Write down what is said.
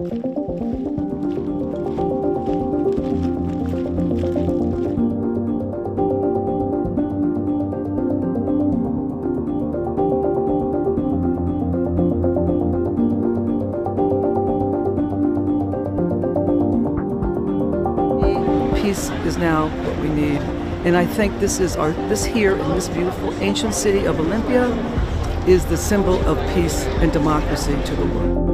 Peace is now what we need. And I think this here in this beautiful ancient city of Olympia is the symbol of peace and democracy to the world.